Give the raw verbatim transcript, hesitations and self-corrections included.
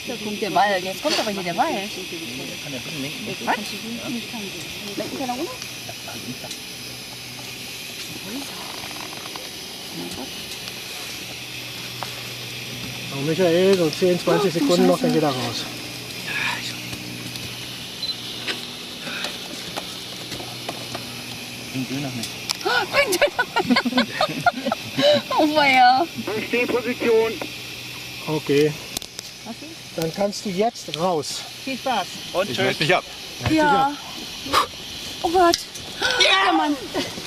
kommt der Wal. Jetzt kommt aber hier der Wal. Kann der bisschen lenken. Was? Lenken kann er ohne? So, Michael, so zehn, zwanzig Sekunden noch, dann geht er raus. Bringt Döner mit. Oh weia. Stehposition. Okay. Dann kannst du jetzt raus. Viel Spaß. Und Ich melde mich ab. Ja. Oh Gott. Ja, Mann.